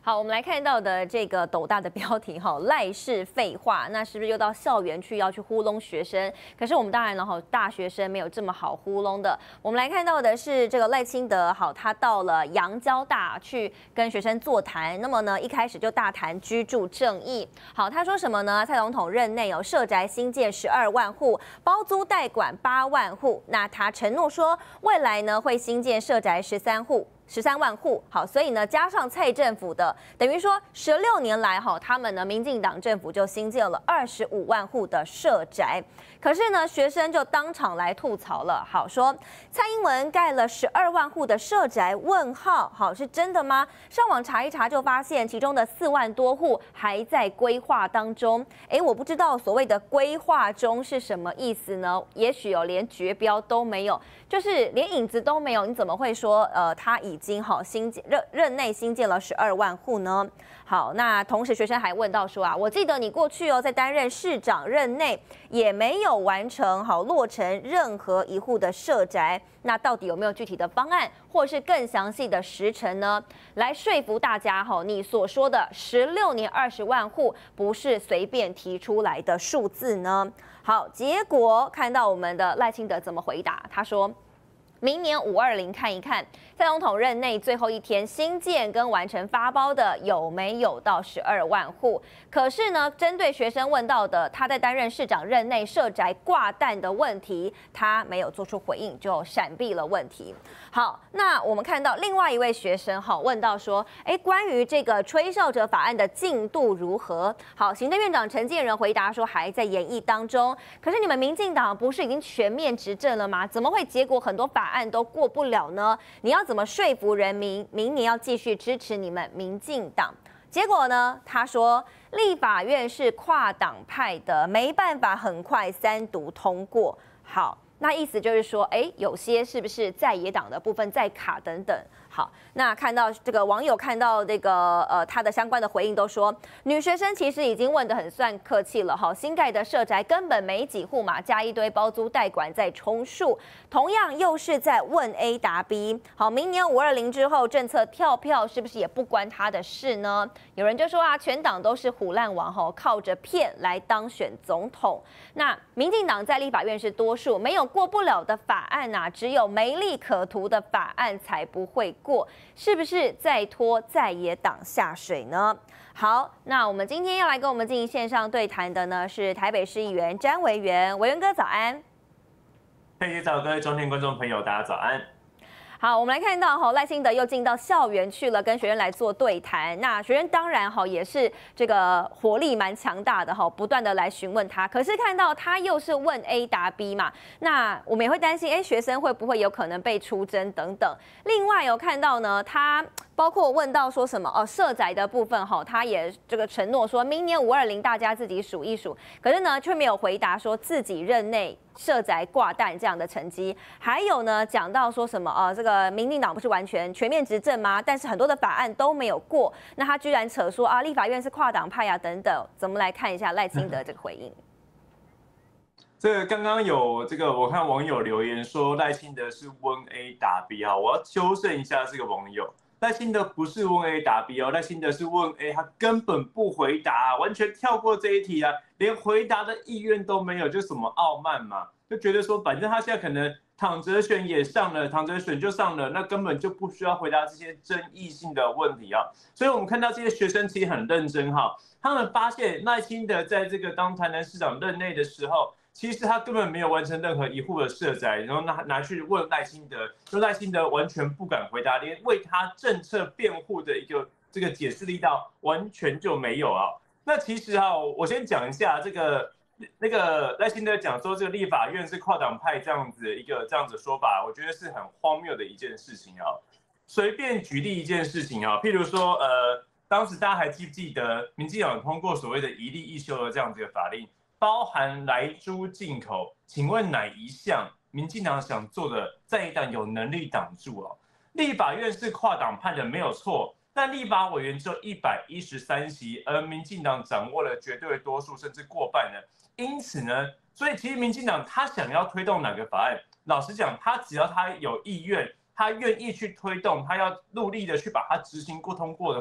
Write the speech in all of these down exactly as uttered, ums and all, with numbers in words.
好，我们来看到的这个斗大的标题哈，赖氏废话，那是不是又到校园去要去糊弄学生？可是我们当然了哈，大学生没有这么好糊弄的。我们来看到的是这个赖清德，好，他到了阳交大去跟学生座谈，那么呢，一开始就大谈居住正义。好，他说什么呢？蔡总统任内有社宅新建十二万户，包租代管八万户。那他承诺说，未来呢会新建社宅十三户。十三万户，好，所以呢，加上蔡政府的，等于说十六年来，哈，他们呢，民进党政府就新建了二十五万户的社宅。可是呢，学生就当场来吐槽了，好说蔡英文盖了十二万户的社宅，问号，好是真的吗？上网查一查就发现，其中的四万多户还在规划当中。哎，我不知道所谓的规划中是什么意思呢？也许有连绝标都没有，就是连影子都没有，你怎么会说呃他已经好新建任任内新建了十二万户呢？好，那同时学生还问到说啊，我记得你过去哦在担任市长任内也没有完成好落成任何一户的社宅，那到底有没有具体的方案，或是更详细的时程呢？来说服大家哈，你所说的十六年二十万户不是随便提出来的数字呢？好，结果看到我们的赖清德怎么回答，他说。明年五二零看一看，蔡总统任内最后一天新建跟完成发包的有没有到十二万户？可是呢，针对学生问到的他在担任市长任内社宅挂蛋的问题，他没有做出回应，就闪避了问题。好，那我们看到另外一位学生哈问到说，哎，关于这个吹哨者法案的进度如何？好，行政院长陈建仁回答说还在研议当中。可是你们民进党不是已经全面执政了吗？怎么会结果很多法案案都过不了呢？你要怎么说服人民，明年要继续支持你们民进党？结果呢？他说，立法院是跨党派的，没办法很快三读通过。好，那意思就是说，哎，有些是不是在野党的部分在卡等等？好，那看到这个网友看到这个呃他的相关的回应都说，女学生其实已经问得很算客气了哈，新盖的社宅根本没几户嘛，加一堆包租代管在充数，同样又是在问 A 答 B。好，明年五二零之后政策跳票是不是也不关他的事呢？有人就说啊，全党都是唬烂王吼，靠着骗来当选总统。那民进党在立法院是多数，没有过不了的法案啊，只有没利可图的法案才不会过，是不是在拖在野党下水呢？好，那我们今天要来跟我们进行线上对谈的呢，是台北市议员詹维元，维元哥早安。 佩姐早，各位中天观众朋友，大家早安。 好，我们来看到哈，赖清德又进到校园去了，跟学生来做对谈。那学生当然哈也是这个活力蛮强大的哈，不断的来询问他。可是看到他又是问 A 答 B 嘛，那我们也会担心，哎，学生会不会有可能被出征等等。另外有看到呢，他包括问到说什么哦，社宅的部分哈，他也这个承诺说明年五二零大家自己数一数，可是呢却没有回答说自己任内社宅挂蛋这样的成绩。还有呢，讲到说什么啊，这个民进党不是完全全面执政吗？但是很多的法案都没有过，那他居然扯说啊，立法院是跨党派啊等等，怎么来看一下赖清德这个回应？ 这个刚刚有这个，我看网友留言说赖清德是问 A 答 B 啊，我要纠正一下这个网友，赖清德不是问 A 答 B 哦，赖清德是问 A， 他根本不回答，完全跳过这一题啊，连回答的意愿都没有，就什么傲慢嘛，就觉得说反正他现在可能躺着选也上了，躺着选就上了，那根本就不需要回答这些争议性的问题啊。所以我们看到这些学生其实很认真哈，他们发现赖清德在这个当台南市长任内的时候。其实他根本没有完成任何一户的社宅，然后拿拿去问赖清德，说赖清德完全不敢回答，连为他政策辩护的一个这个解释力道完全就没有啊。那其实啊，我先讲一下这个那个赖清德讲说这个立法院是跨党派这样子一个这样子的说法，我觉得是很荒谬的一件事情啊。随便举例一件事情啊，譬如说呃，当时大家还记不记得民进党通过所谓的一例一休的这样子的法令？包含莱猪进口，请问哪一项民进党想做的，在野党有能力挡住哦？立法院是跨党派的没有错，但立法委员只有一百一十三席，而民进党掌握了绝对多数，甚至过半呢。因此呢，所以其实民进党他想要推动哪个法案，老实讲，他只要他有意愿，他愿意去推动，他要努力的去把它执行过通过的话，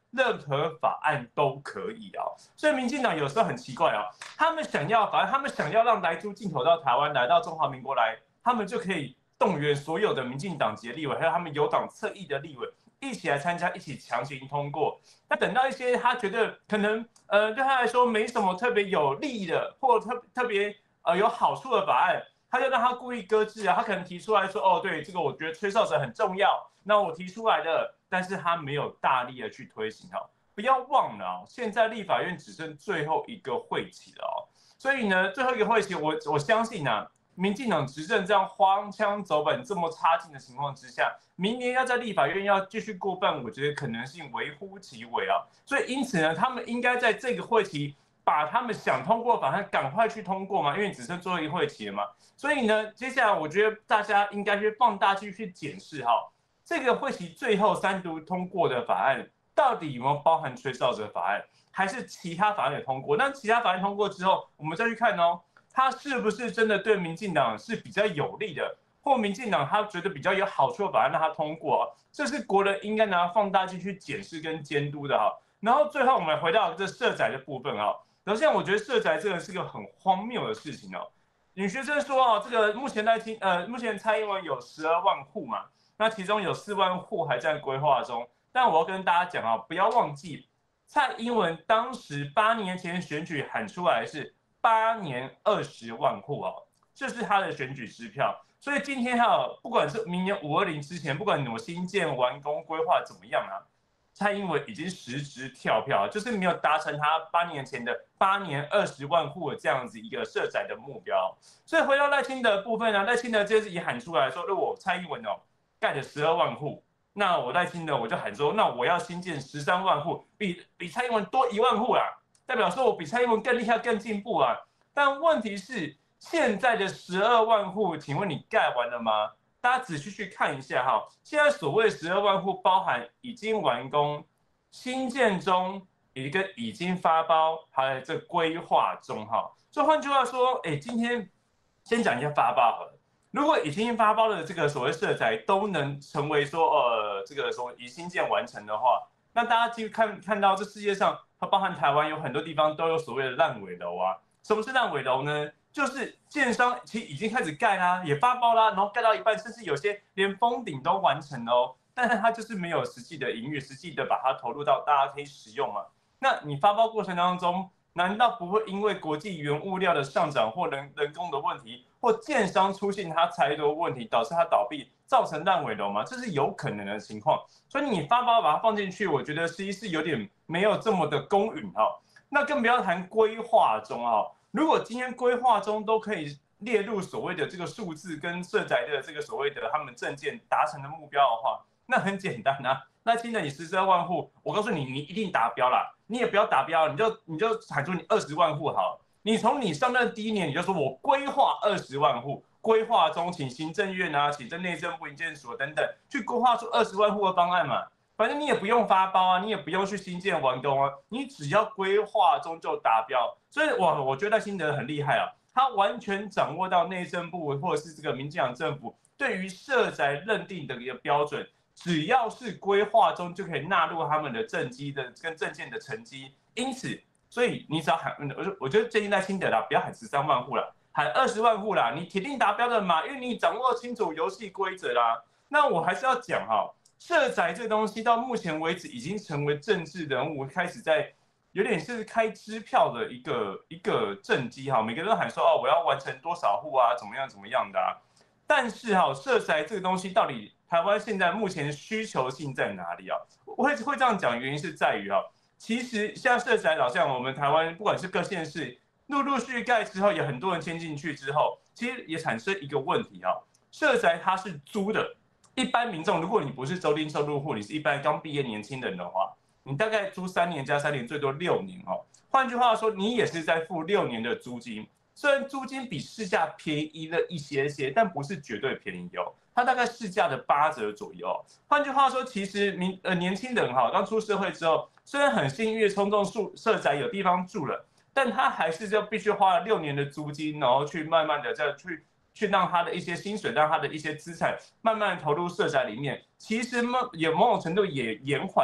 任何法案都可以啊。所以民进党有时候很奇怪啊，他们想要法案，他们想要让莱猪进口到台湾，来到中华民国来，他们就可以动员所有的民进党籍的立委，还有他们有党侧翼的立委一起来参加，一起强行通过。那等到一些他觉得可能呃对他来说没什么特别有利益的，或特特别呃有好处的法案，他就让他故意搁置啊。他可能提出来说，哦，对，这个我觉得吹哨者很重要，那我提出来的，但是他没有大力的去推行哈。不要忘了哦，现在立法院只剩最后一个会期了哦，所以呢，最后一个会期，我我相信啊。民进党执政这样荒腔走板、这么差劲的情况之下，明年要在立法院要继续过半，我觉得可能性微乎其微啊。所以因此呢，他们应该在这个会期把他们想通过的法案赶快去通过嘛，因为只剩最后一会期了嘛。所以呢，接下来我觉得大家应该去放大镜去检视哈，这个会期最后三读通过的法案到底有没有包含吹哨者法案，还是其他法案也通过？那其他法案通过之后，我们再去看哦。他是不是真的对民进党是比较有利的，或民进党他觉得比较有好处的法案让他通过、啊，这是国人应该拿放大镜去检视跟监督的哈。然后最后我们回到这社宅的部分啊，首先我觉得社宅这个是个很荒谬的事情哦。女学生说啊，这个目前在听呃，目前蔡英文有十二万户嘛，那其中有四万户还在规划中，但我要跟大家讲啊，不要忘记蔡英文当时八年前选举喊出来是。八年二十万户哦，这是他的选举支票。所以今天哈，不管是明年五二零之前，不管我新建完工规划怎么样啊，蔡英文已经实质跳票，就是没有达成他八年前的八年二十万户的这样子一个设宅的目标。所以回到赖清德的部分呢、啊，赖清德这次也喊出来说，如果蔡英文哦盖了十二万户，那我赖清德我就喊说，那我要新建十三万户，比比蔡英文多一万户啦。代表说我比蔡英文更厉害、更进步啊！但问题是，现在的十二万户，请问你盖完了吗？大家仔细去看一下哈，现在所谓十二万户，包含已经完工、新建中，一个已经发包，还有这规划中哈。所以换句话说，哎，今天先讲一下发包好了。如果已经发包的这个所谓社宅都能成为说呃这个说已新建完成的话，那大家去看看到这世界上。它包含台湾有很多地方都有所谓的烂尾楼啊。什么是烂尾楼呢？就是建商其实已经开始盖啦，也发包啦，然后盖到一半，甚至有些连封顶都完成了哦，但是它就是没有实际的营运，实际的把它投入到大家可以使用嘛。那你发包过程当中，难道不会因为国际原物料的上涨或人人工的问题，或建商出现它财务问题，导致它倒闭，造成烂尾楼吗？这是有可能的情况。所以你发包把它放进去，我觉得实际是有点没有这么的公允哈。那更不要谈规划中啊，如果今天规划中都可以列入所谓的这个数字跟社宅的这个所谓的他们政见达成的目标的话，那很简单啊。那现在你十三万户，我告诉你，你一定达标啦。你也不要达标，你就你就喊出你二十万户好。你从你上任第一年你就说我规划二十万户，规划中请行政院啊、请政内政部营建署等等去规划出二十万户的方案嘛。反正你也不用发包啊，你也不用去新建完工啊，你只要规划中就达标。所以哇，我觉得赖清德很厉害啊，他完全掌握到内政部或者是这个民进党政府对于社宅认定的一个标准。只要是规划中就可以纳入他们的政绩的跟政见的成绩，因此，所以你只要喊，我我觉得建议赖清德啦，不要喊十三万户啦，喊二十万户啦，你铁定达标的嘛，因为你掌握清楚游戏规则啦。那我还是要讲哈，社宅这东西到目前为止已经成为政治人物开始在有点是开支票的一个一个政绩哈，每个人都喊说哦，我要完成多少户啊，怎么样怎么样的啊。但是哈，社宅这个东西到底台湾现在目前需求性在哪里啊？我会会这样讲，原因是在于啊，其实像社宅，好像我们台湾不管是各县市陆陆续盖之后，有很多人迁进去之后，其实也产生一个问题啊，社宅它是租的，一般民众如果你不是州丁收入户，你是一般刚毕业年轻人的话，你大概租三年加三年，最多六年哦。换句话说，你也是在付六年的租金。虽然租金比市价便宜了一些些，但不是绝对便宜哦，它大概市价的八折左右。换句话说，其实民呃年轻人哈，刚出社会之后，虽然很幸运冲动住社宅有地方住了，但他还是要必须花了六年的租金，然后去慢慢的再去去让他的一些薪水，让他的一些资产慢慢投入社宅里面。其实也某种程度也延缓了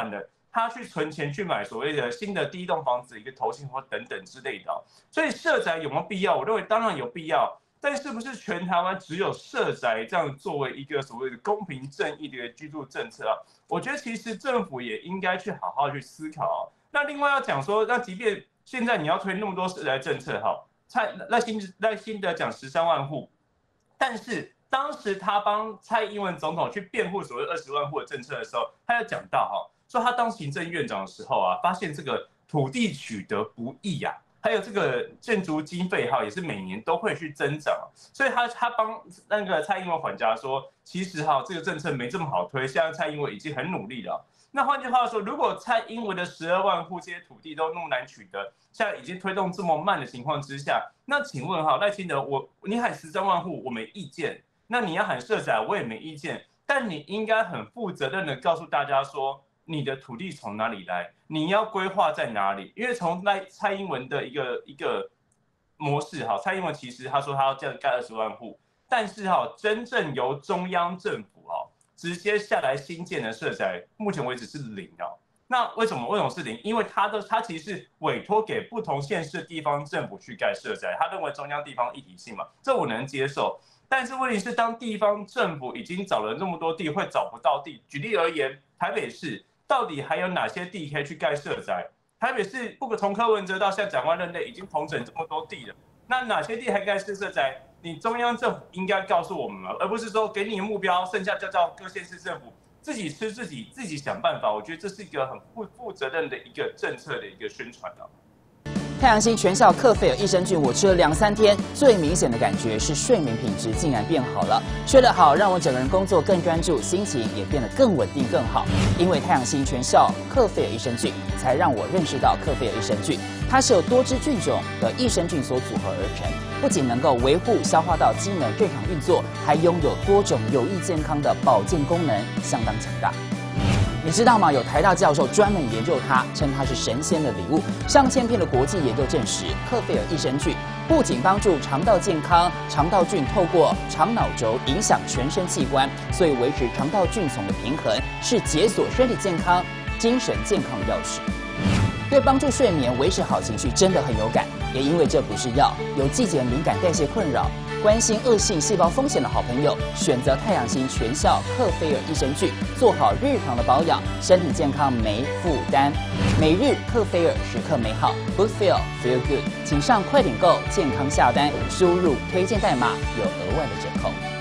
他去存钱去买所谓的新的第一栋房子、一个投信或等等之类的、哦。所以社宅有没有必要？我认为当然有必要。但是不是全台湾只有社宅这样作为一个所谓的公平正义的一个居住政策啊？我觉得其实政府也应该去好好去思考、哦。那另外要讲说，那即便现在你要推那么多社宅政策，哈，蔡赖清赖清德讲十三万户，但是当时他帮蔡英文总统去辩护所谓二十万户的政策的时候，他有讲到哈，说他当行政院长的时候啊，发现这个土地取得不易啊。还有这个建筑经费哈，也是每年都会去增长，所以他他帮那个蔡英文缓颊说，其实哈这个政策没这么好推，现在蔡英文已经很努力了。那换句话说，如果蔡英文的十二万户这些土地都那么难取得，现在已经推动这么慢的情况之下，那请问哈赖清德，我你喊十三万户我没意见，那你要喊社宅我也没意见，但你应该很负责任的告诉大家说，你的土地从哪里来？你要规划在哪里？因为从赖蔡英文的一个一个模式哈，蔡英文其实他说他要这样盖二十万户，但是哈，真正由中央政府哈直接下来新建的社宅，目前为止是零哦。那为什么为什么是零？因为他的他其实是委托给不同县市地方政府去盖社宅，他认为中央地方一体性嘛，这我能接受。但是问题是，当地方政府已经找了那么多地，会找不到地。举例而言，台北市。到底还有哪些地可以去盖社宅？台北市不可从柯文哲到现在蒋万任内已经统整这么多地了，那哪些地还盖社宅？你中央政府应该告诉我们嘛，而不是说给你目标，剩下就叫各县市政府自己吃自己，自己想办法。我觉得这是一个很负负责任的一个政策的一个宣传啊。 太阳星全效克菲尔益生菌，我吃了两三天，最明显的感觉是睡眠品质竟然变好了。睡得好，让我整个人工作更专注，心情也变得更稳定更好。因为太阳星全效克菲尔益生菌，才让我认识到克菲尔益生菌，它是由多支菌种的益生菌所组合而成，不仅能够维护消化道机能正常运作，还拥有多种有益健康的保健功能，相当强大。你知道吗？有台大教授专门研究它，称它是神仙的礼物。上千篇的国际研究证实，克菲尔益生菌不仅帮助肠道健康，肠道菌透过肠脑轴影响全身器官，所以维持肠道菌丛的平衡是解锁身体健康、精神健康的钥匙。对帮助睡眠、维持好情绪真的很有感。也因为这不是药，有季节敏感、代谢困扰、关心恶性细胞风险的好朋友，选择太阳星全效克菲尔益生菌，做好日常的保养，身体健康没负担。每日克菲尔，时刻美好 ，Good Feel Feel Good， 请上快点购健康下单，输入推荐代码有额外的折扣。